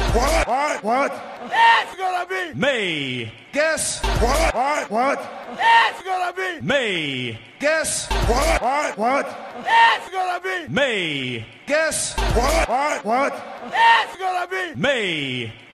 What? It's gonna be May. Guess. What? It's gonna be May. Guess. What? It's gonna be May. Guess. What? It's gonna be May.